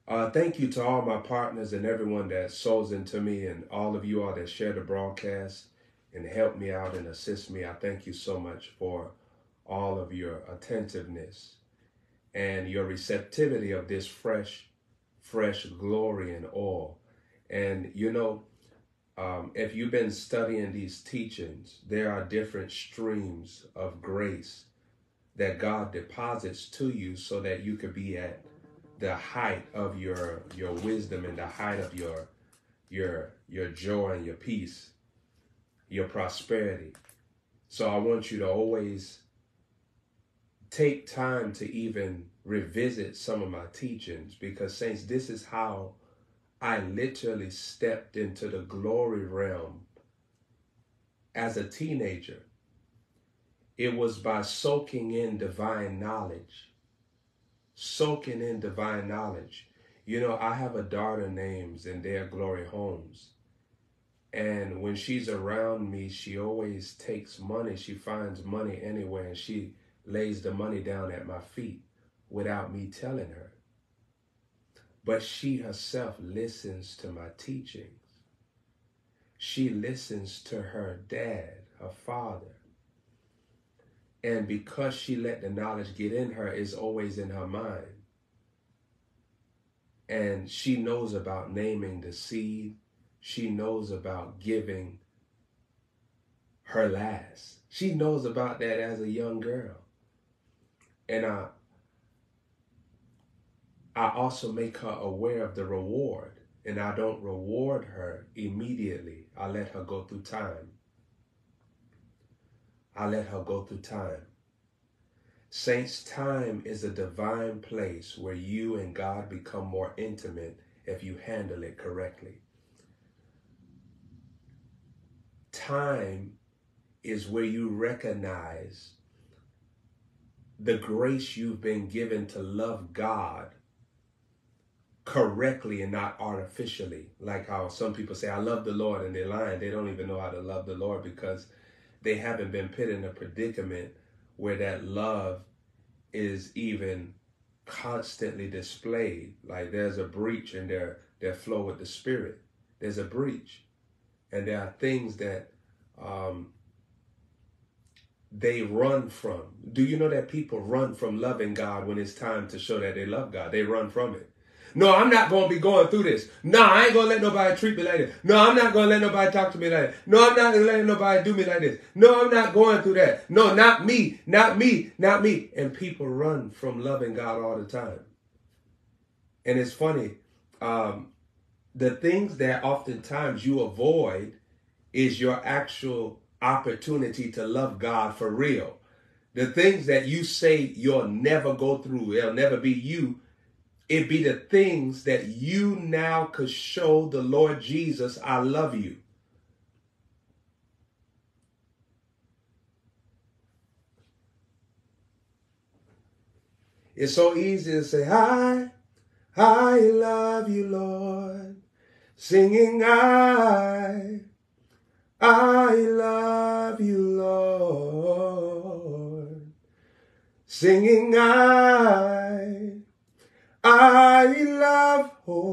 Thank you to all my partners and everyone that sows into me, and all of you all that share the broadcast and help me out and assist me. I thank you so much for all of your attentiveness and your receptivity of this fresh glory and oil. And if you've been studying these teachings, there are different streams of grace that God deposits to you so that you could be at the height of your wisdom and the height of your joy and your peace, your prosperity. So I want you to always take time to even revisit some of my teachings, because saints, this is how I literally stepped into the glory realm as a teenager. It was by soaking in divine knowledge. Soaking in divine knowledge. I have a daughter named Zendaya Glory Holmes. And when she's around me, she always takes money. She finds money anywhere, and she lays the money down at my feet without me telling her. But she herself listens to my teachings. She listens to her dad, her father. And because she let the knowledge get in her, it's always in her mind. And she knows about naming the seed. She knows about giving her last. She knows about that as a young girl. And I also make her aware of the reward. And I don't reward her immediately. I let her go through time. I let her go through time. Saints, time is a divine place where you and God become more intimate if you handle it correctly. Time is where you recognize the grace you've been given to love God correctly and not artificially. Like how some people say, I love the Lord, and they're lying. They don't even know how to love the Lord because they haven't been put in a predicament where that love is even constantly displayed. Like there's a breach in their flow with the Spirit. There's a breach. And there are things that they run from. Do you know that people run from loving God when it's time to show that they love God? They run from it. No, I'm not going to be going through this. No, I ain't going to let nobody treat me like this. No, I'm not going to let nobody talk to me like that. No, I'm not going to let nobody do me like this. No, I'm not going through that. No, not me, not me, not me. And people run from loving God all the time. And it's funny. The things that oftentimes you avoid is your actual opportunity to love God for real. The things that you say you'll never go through, it'll never be you. It be the things that you now could show the Lord Jesus, I love you. It's so easy to say, I love you, Lord. Singing, I love you, Lord. Singing, I love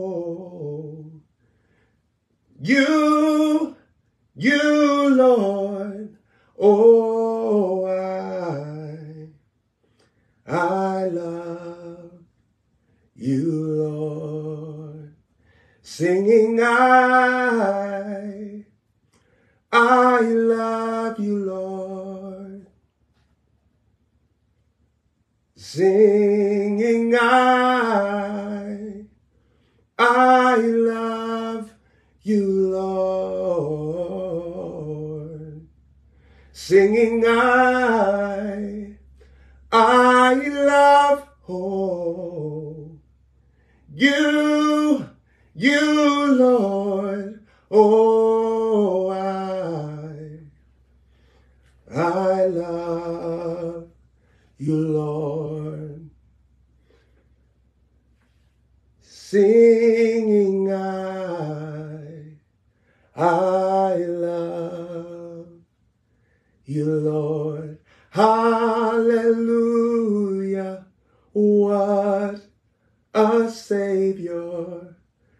you, Lord. Oh, I love you, Lord. Singing, I love you, Lord. Singing, I love you, Lord. Singing, I love you, Lord. Oh, I love you, Lord. Singing, I love you, Lord. Hallelujah. What a a Savior.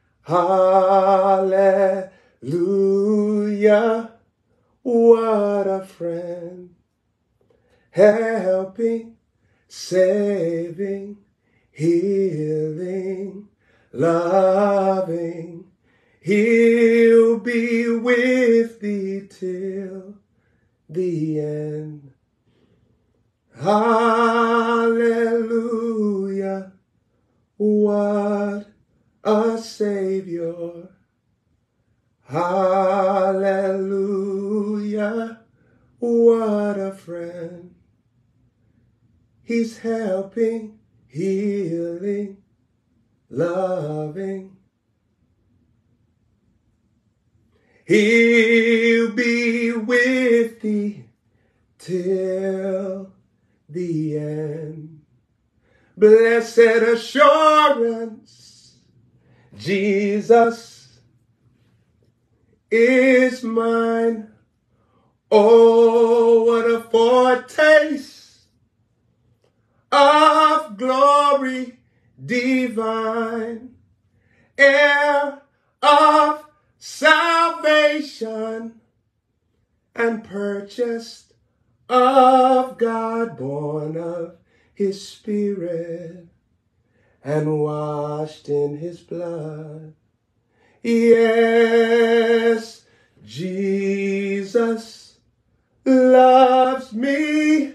Hallelujah. What a friend. Helping, saving, healing, loving. He'll be with thee till the end. Hallelujah. What a Savior. Hallelujah. What a friend. He's helping, healing, loving. He'll be with thee till the end. Blessed assurance, Jesus is mine. Oh, what a foretaste of glory divine, heir of salvation, and purchased of God, born of his Spirit, and washed in his blood. Yes, Jesus loves me.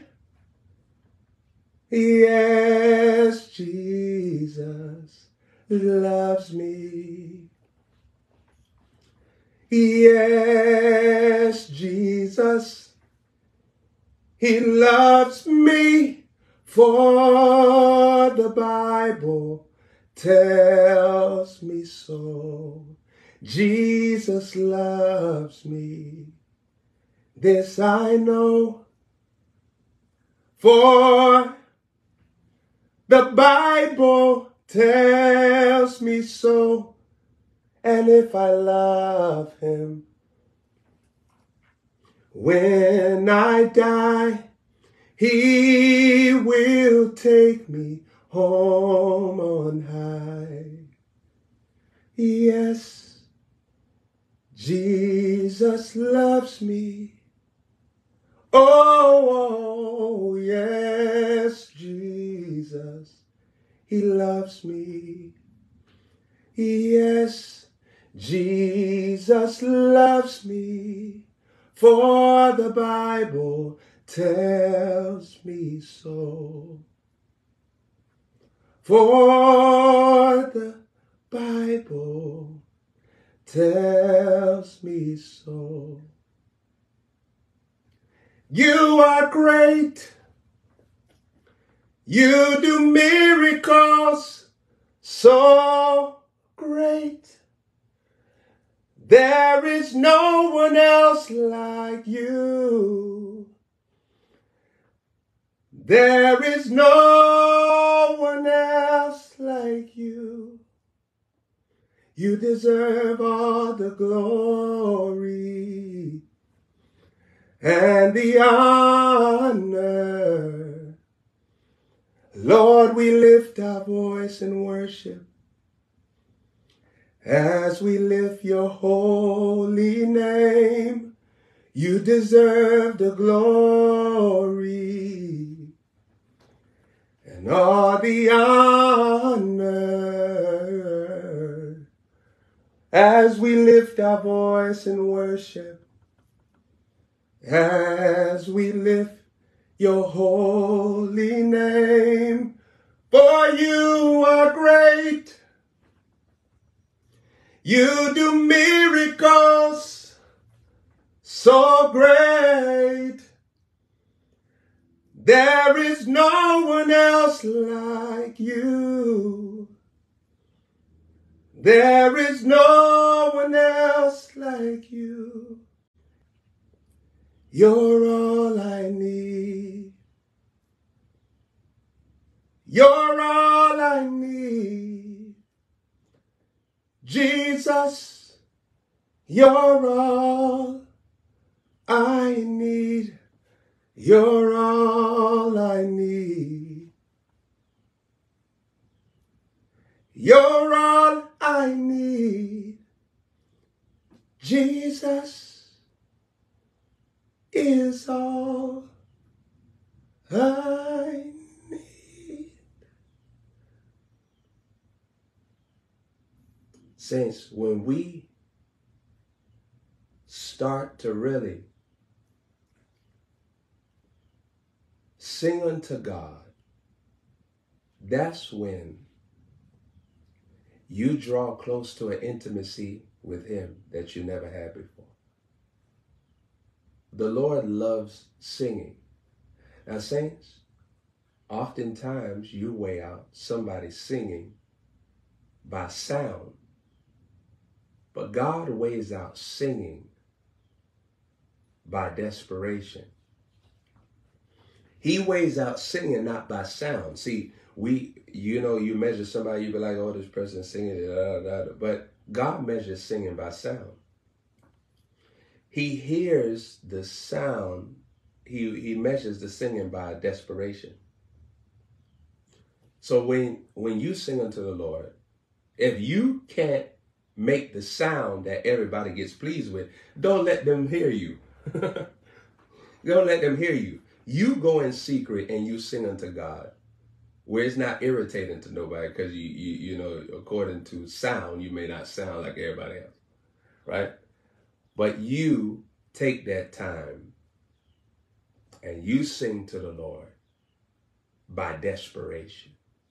Yes, Jesus loves me. Yes, Jesus, he loves me, for the Bible tells me so. Jesus loves me. This I know, for the Bible tells me so. And if I love him, when I die, he will take me home on high. Yes, Jesus loves me. Oh, yes, Jesus, he loves me. Yes, Jesus loves me, for the Bible tells me so. For the Bible tells me so. You are great. You do miracles so great. There is no one else like you. There is no one else like you. You deserve all the glory and the honor. Lord, we lift our voice in worship as we lift your holy name. You deserve the glory and all the honor as we lift our voice in worship, as we lift your holy name. For you are great. You do miracles so great. There is no one else like you. There is no one else like you. You're all I need. You're all I need. Jesus, you're all I need. You're all I need. You're all I need. Jesus is all I need. Saints, when we start to really sing unto God, that's when you draw close to an intimacy with him that you never had before. The Lord loves singing. Now, saints, oftentimes you weigh out somebody singing by sound, but God weighs out singing by desperation. He weighs out singing not by sound. See, you measure somebody, you be like, oh, this person's singing, but God measures singing by sound. He hears the sound. He measures the singing by desperation. So when you sing unto the Lord, if you can't make the sound that everybody gets pleased with, don't let them hear you. Don't let them hear you. You go in secret and you sing unto God, where it's not irritating to nobody, because you know, according to sound, you may not sound like everybody else, right? But you take that time and you sing to the Lord by desperation.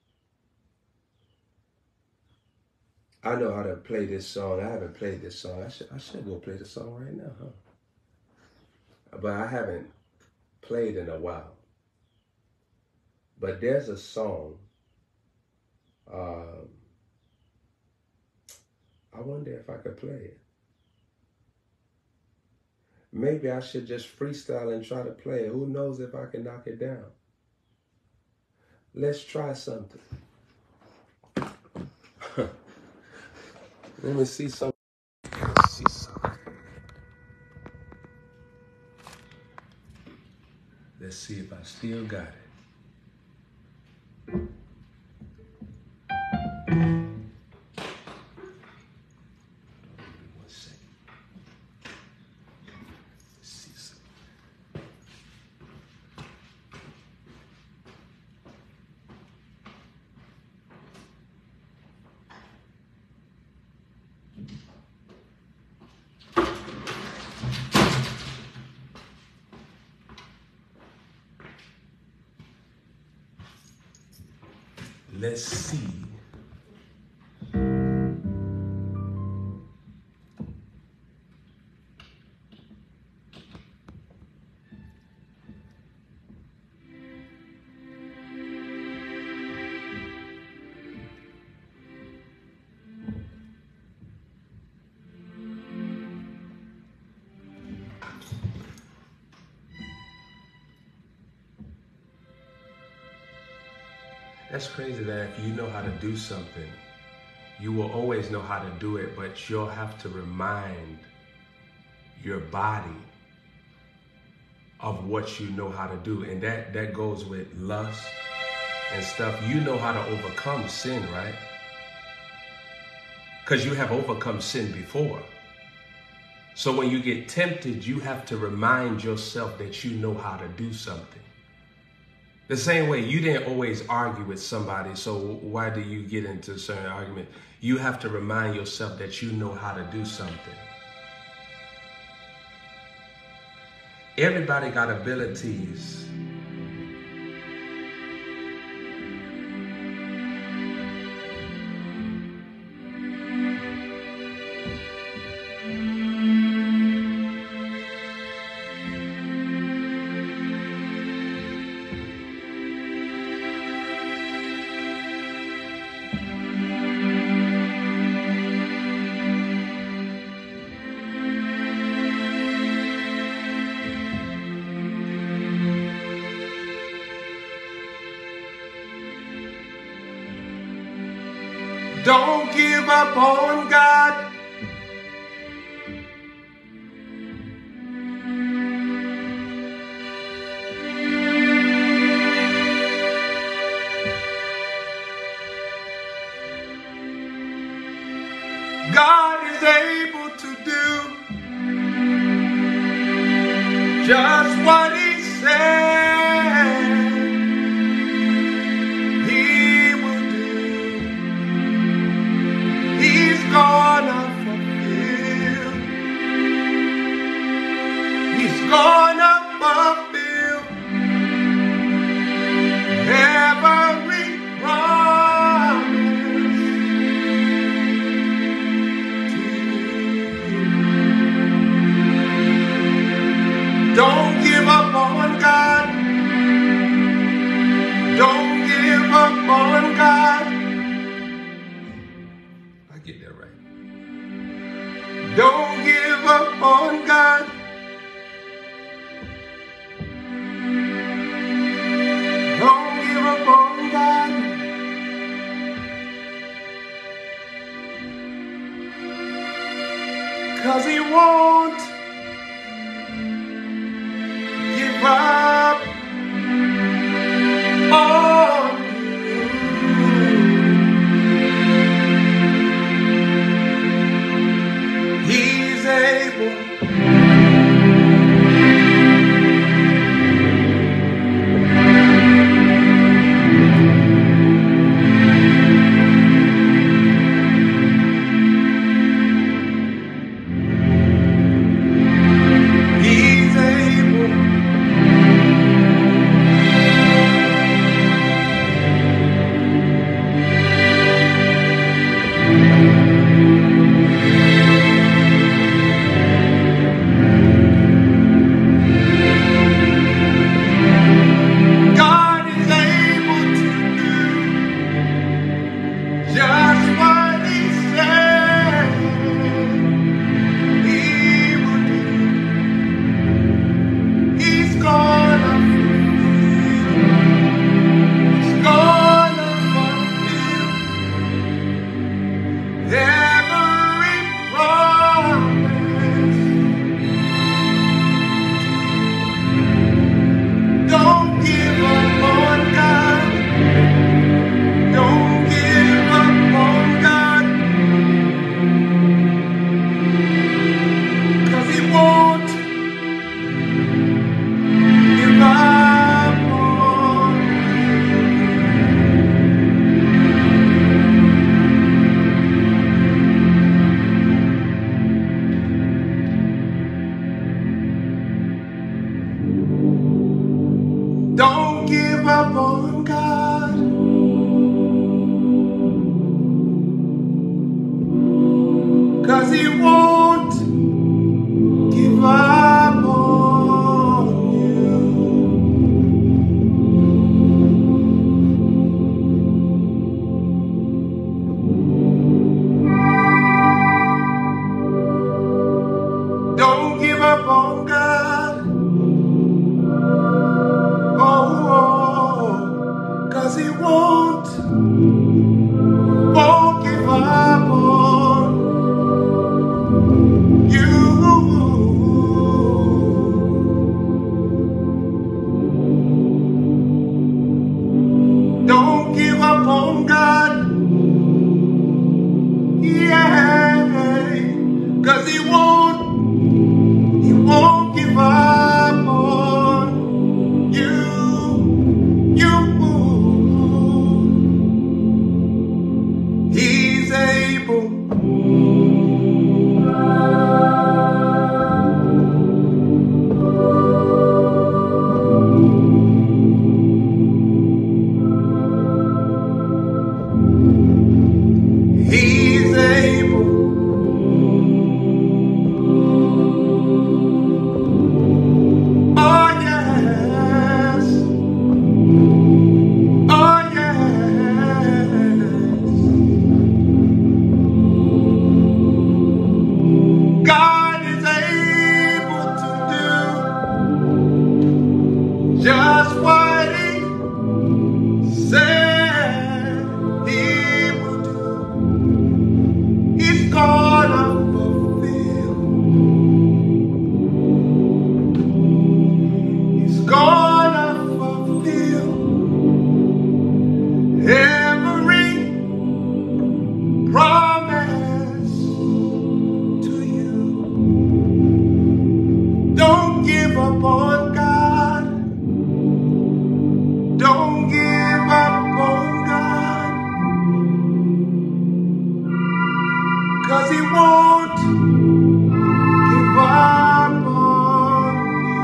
I know how to play this song. I haven't played this song. I should go play the song right now, huh? But I haven't played in a while. But there's a song. I wonder if I could play it. Maybe I should just freestyle and try to play it. Who knows if I can knock it down? Let's try something. Let me see something. Let's see if I still got it. Let's see. That's crazy that if you know how to do something, you will always know how to do it, but you'll have to remind your body of what you know how to do. And that goes with lust and stuff. You know how to overcome sin, right? Because you have overcome sin before. So when you get tempted, you have to remind yourself that you know how to do something. The same way, you didn't always argue with somebody, so why do you get into a certain argument? You have to remind yourself that you know how to do something. Everybody got abilities. Don't give up on God. God is able to do just what he said he will do. He's gonna fulfill. He's gonna fulfill every promise to you. Don't give up on God. Don't give up on God. I get that right. Don't give up on God. Don't give up on God. 'Cause he won't give up on you. He's able. Don't give up on God. 'Cause he won't give up on you. Don't give up on God. Oh, 'cause he won't give up on you. Don't give up on God. Yeah, 'cause he won't give up on you. He's able. He's able. Oh yes. Oh yes. God is able to do just what he said he would do. He's gonna fulfill. He's gonna fulfill every promise He won't give up on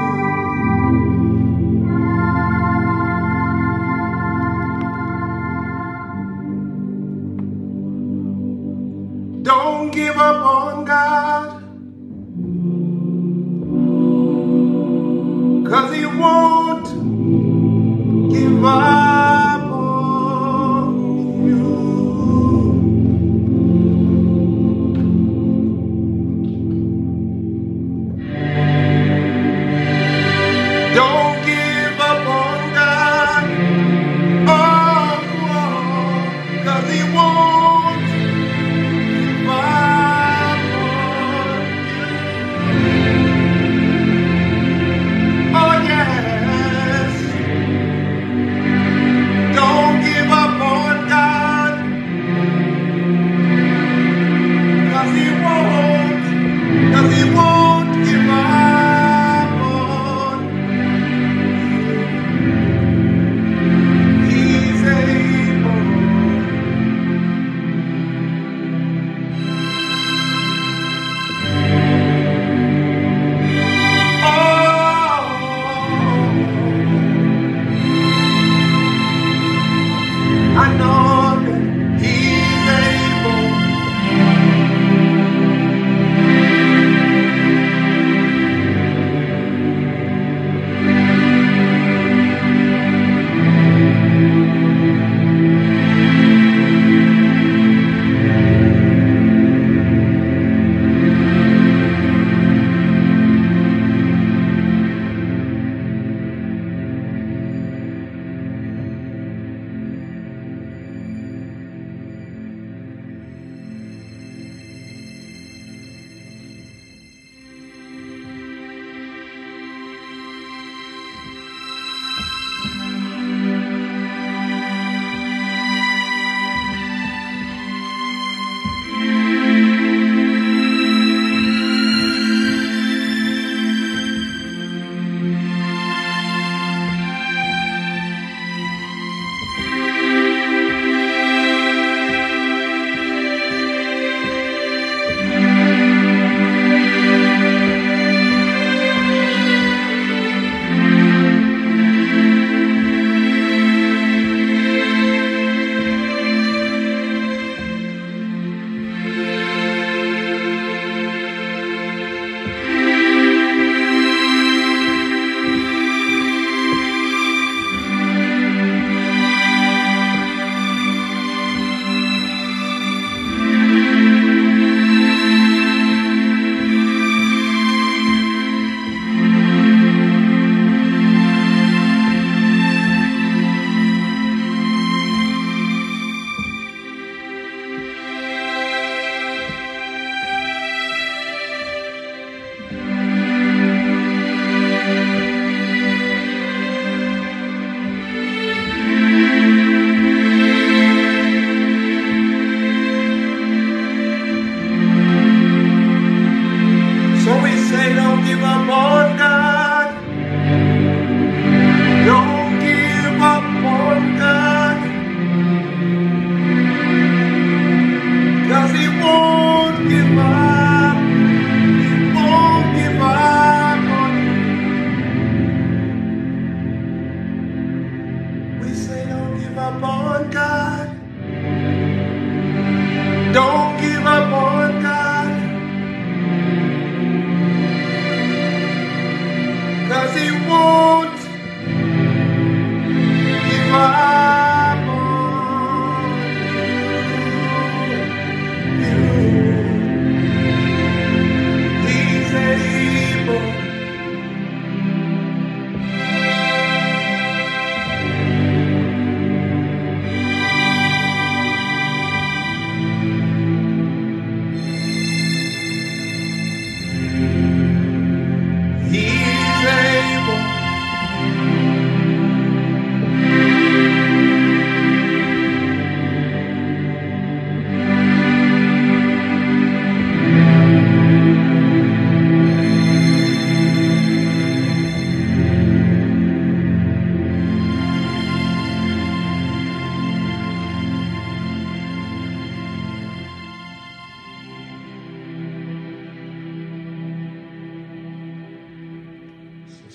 you. Don't give up on God, 'cause He won't give up on you. Don't give up on God, oh, 'cause He won't give up on you. Oh yes,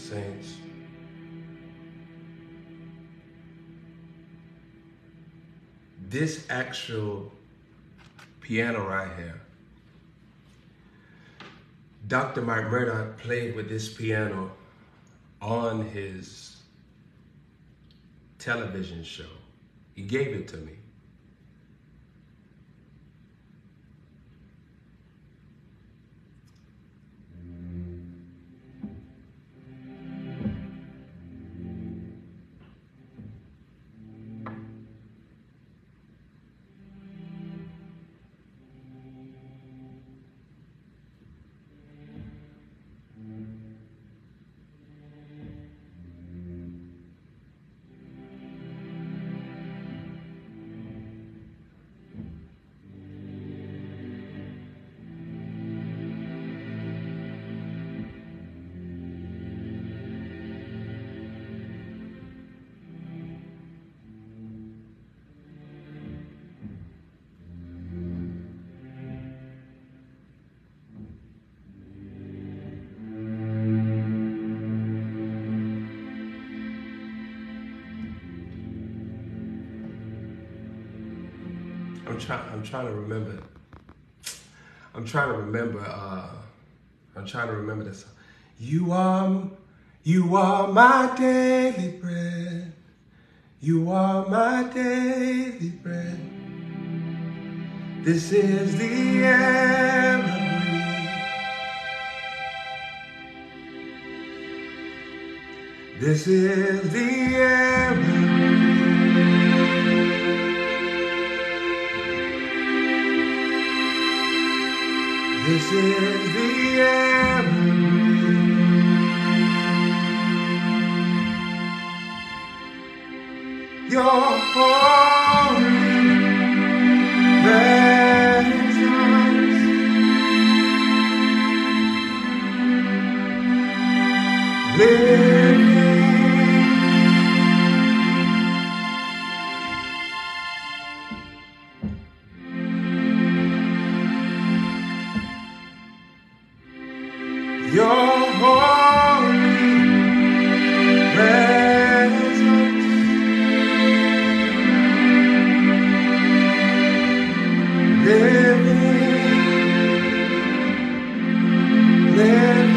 saints. This actual piano right here, Dr. Mike Murdoch played with this piano on his television show. He gave it to me. I'm trying to remember. I'm trying to remember this. You are my daily bread. You are my daily bread. This is the air I breathe. This is the air I breathe. This is the air I breathe. Your holy presence living. Your holy presence living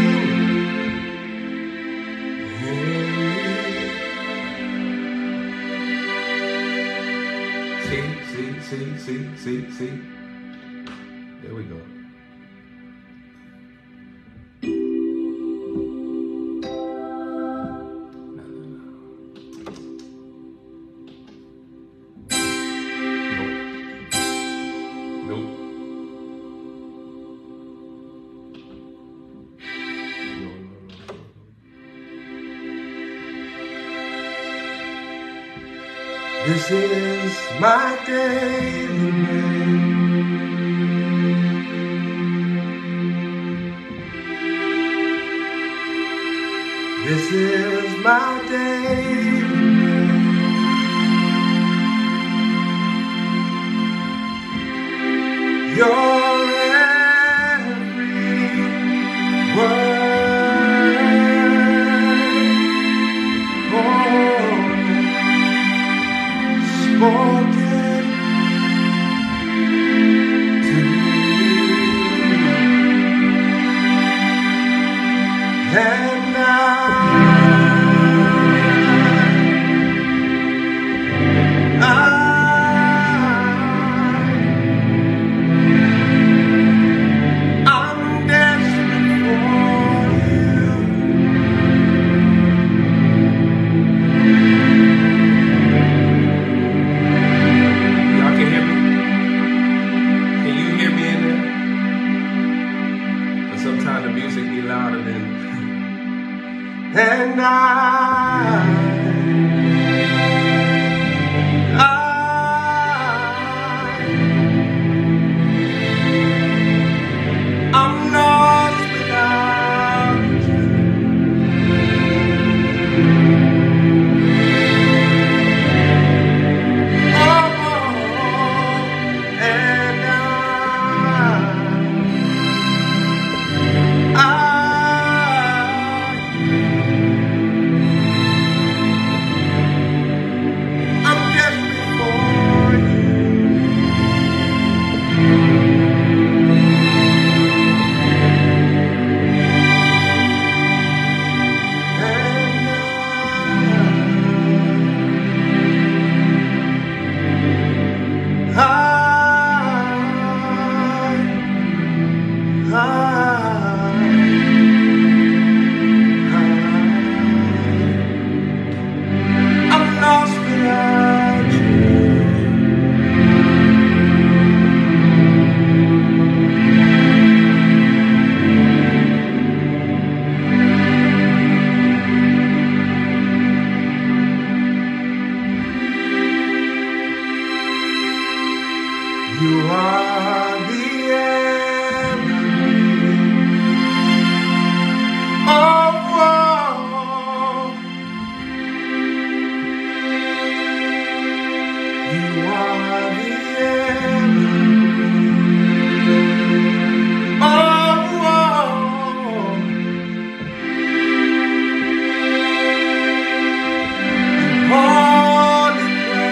See. There we go. This is my daily bread. This is my daily bread. Your every word, spoken to me, and I'm desperate for you. Y'all can hear me? Can you hear me in there? But sometimes the music be louder than. And I'm lost without you. And You are the enemy. Oh, you are the enemy. Oh, holy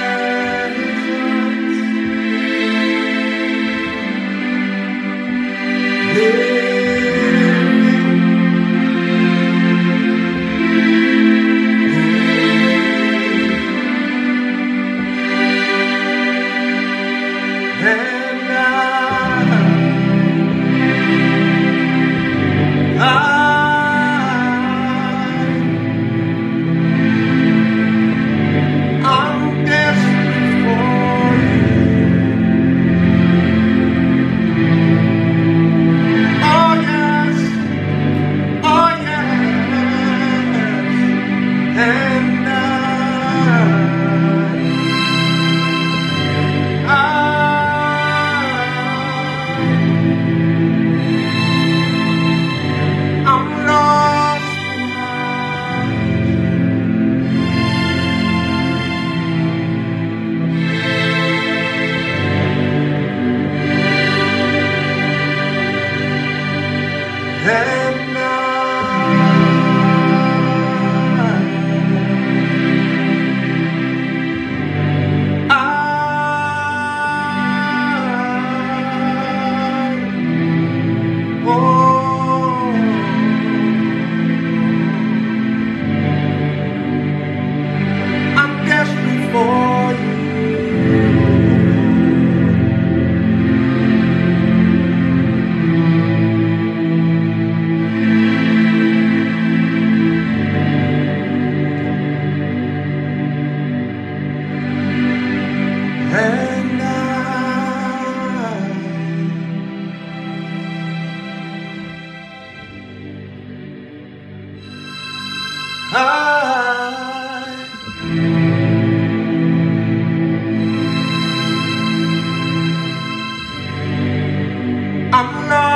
I'm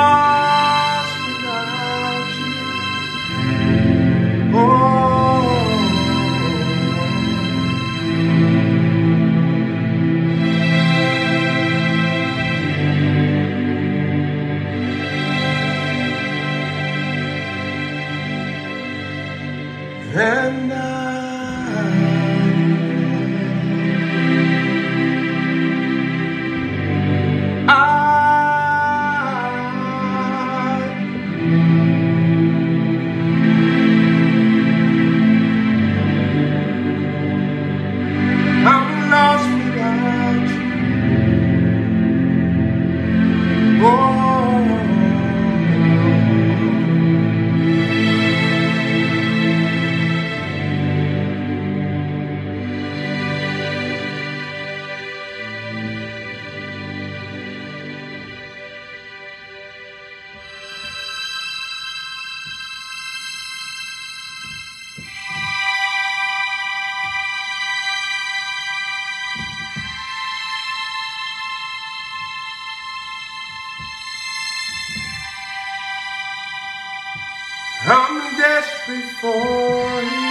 lost without you. Oh, and I'm lost without you. Oh, I'm desperate for you.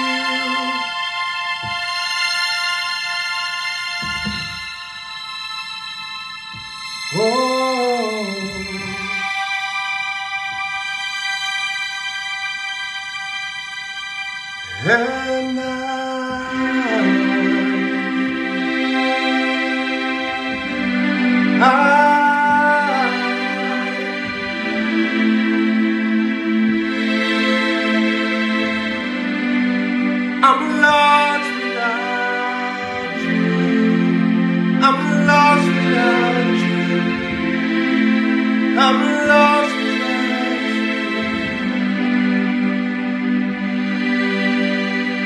Oh, and I'm lost without you. I'm lost without you. I'm lost without you.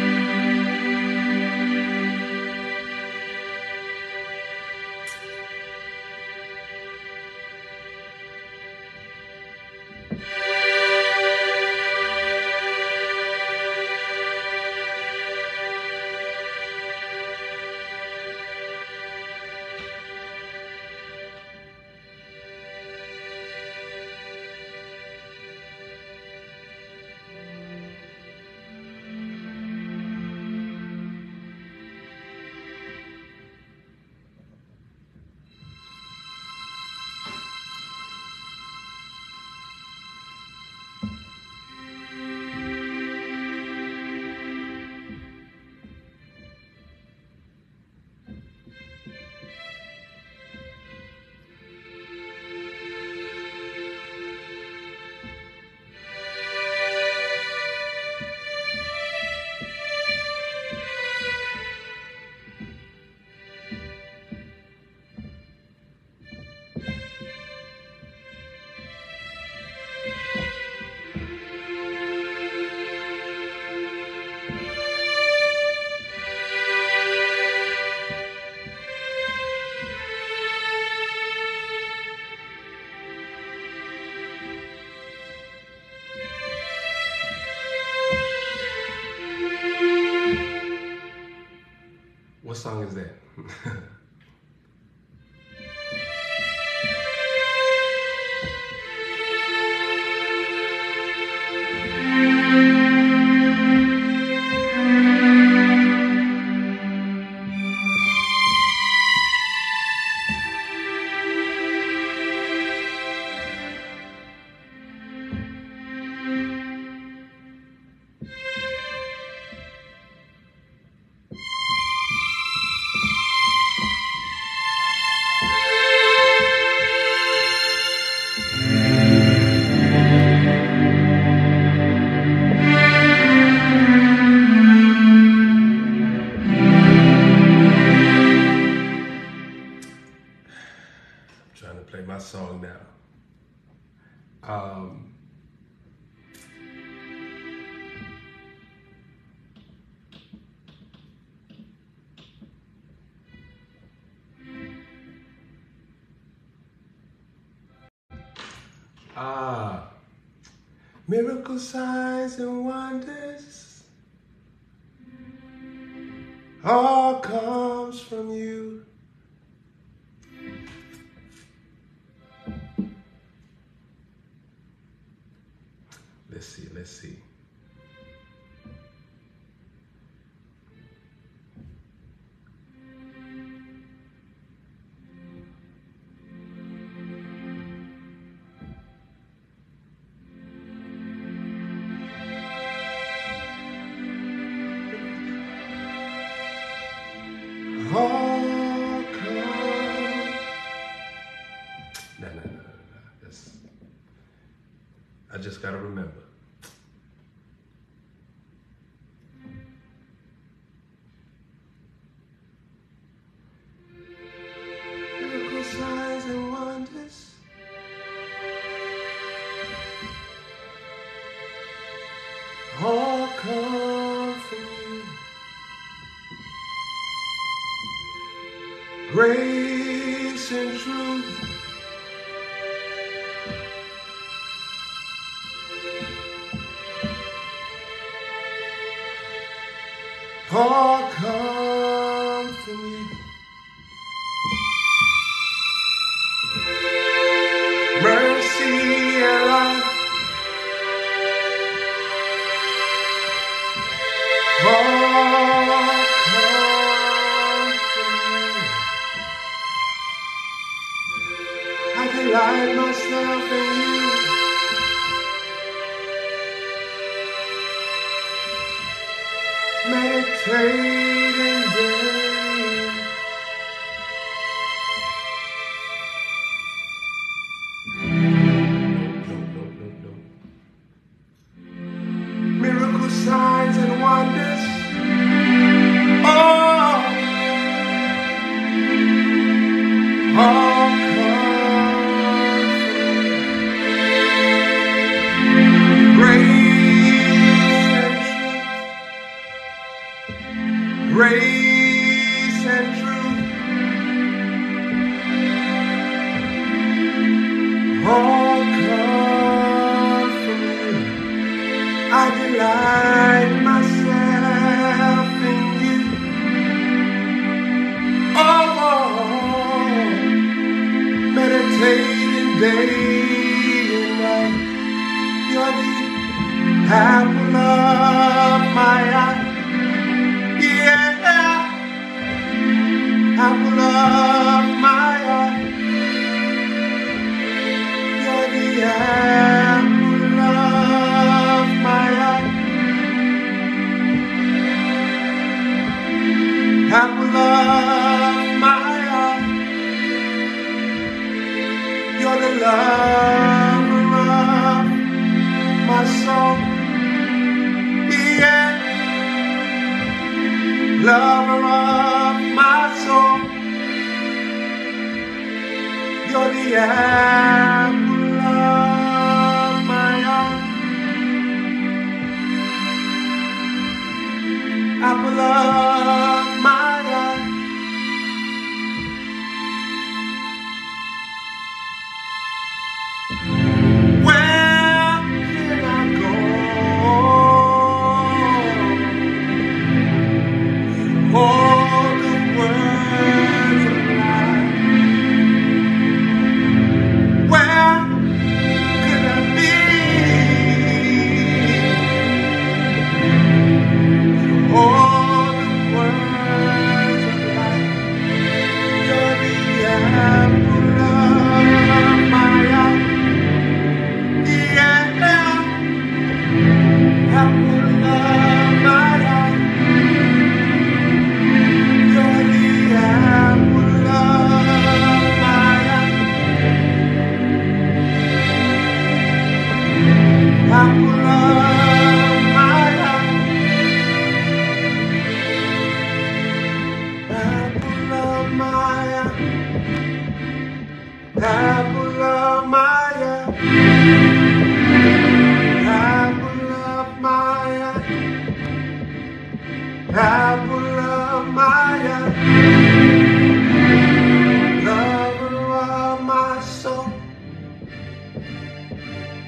song is that? Trying to play my song now. Miracle signs and wonders all comes from you. Let's see. All come. No. I just gotta remember. Miracle signs and wonders. All come from you. Grace and truth. All come from you. Mercy and life. All come from you. I delight myself in you. Meditating day. No. Miracle signs and wonders. All come from grace and truth. All come from you. I delight myself in you. Meditating day and night. You're the apple of my eye. Yeah, apple of my eye. You're the apple of my eye. Apple of my eye. You're the lover of my soul. Yeah. Lover of my soul, you're the apple of my eye, apple of my eye. Where can I go? All the world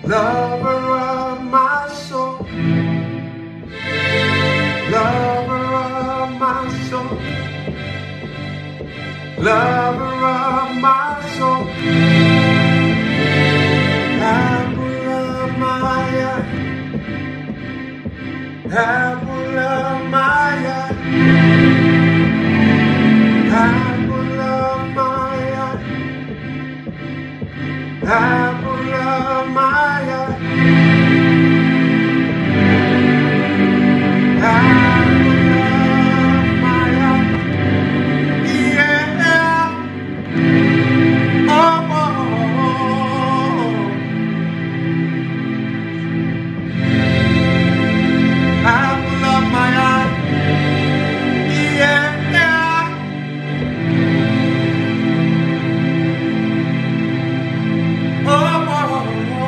lover of my soul, lover of my soul, lover of my soul, apple of my eye, apple of my eye, apple of my eye, apple of my eye, apple of my eye, yeah, oh, apple of my eye, yeah, oh,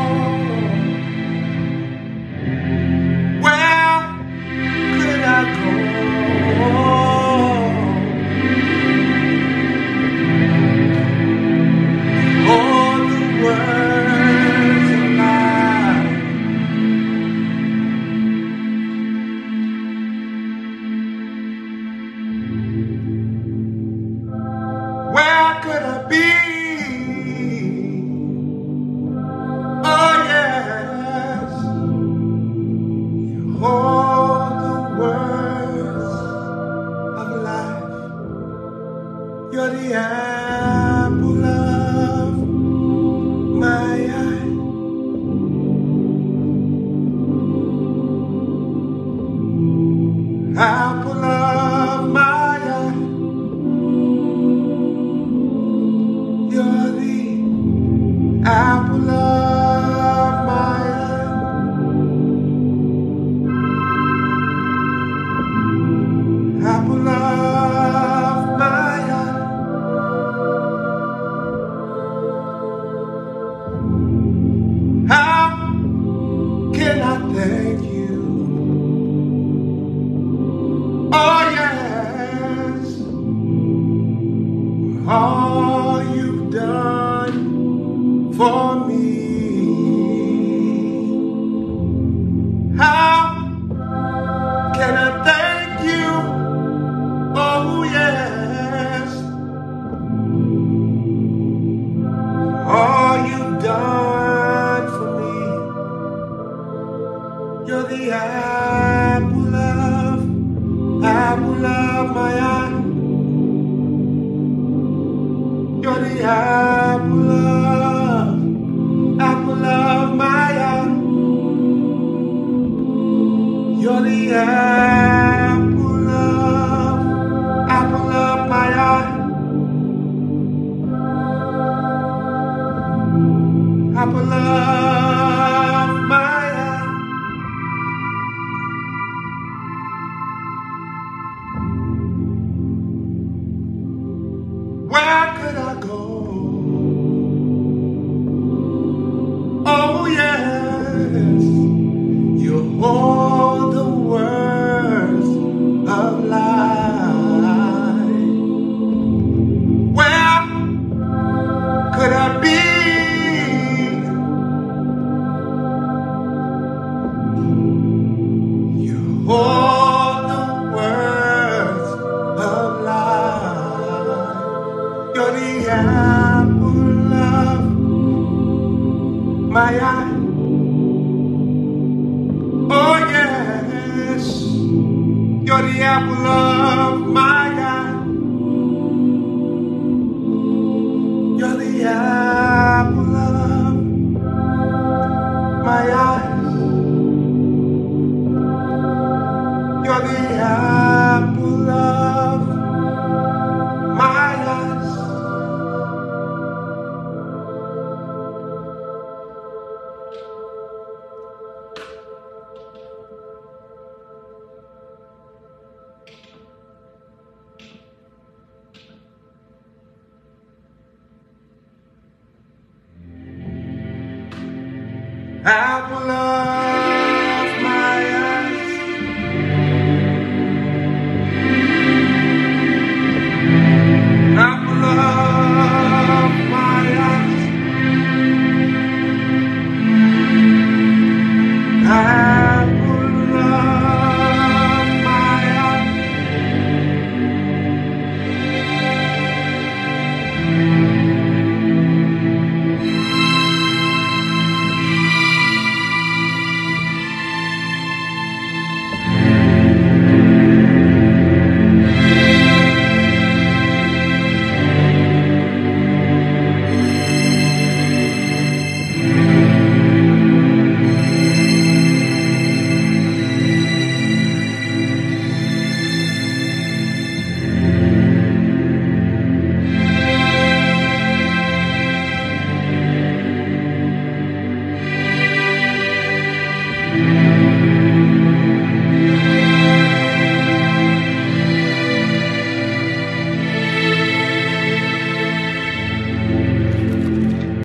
where could I go? All the words of life, where could I be? Oh yes, all the words of life. You're the apple of my eye, apple of my eye. You're the apple of my eye, apple of my eye. How can I thank you? Oh yes, all you've done for me. How can I thank you? Oh yes, all you've done for me. You're the apple of my eye. You're the apple of my eye. You're the apple of my eye. Apple of my eye. Where could I go? Oh yes, you hold the words of life. Where could I be? You hold the words of life. You're the apple of my eye. Oh yes, you're the apple of my eye. You're the apple of my eye. You're the apple of my eyes. Apple of